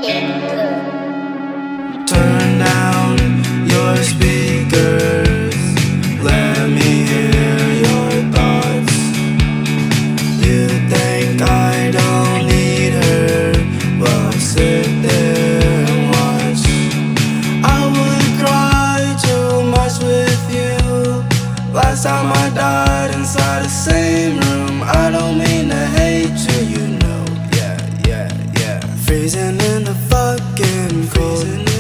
Turn down your speakers, let me hear your thoughts. You think I don't need her, well sit there and watch. I would cry too much with you. Last time I died inside the same room. I don't mean to hate you, you know. Yeah. Freezing in the fucking cold.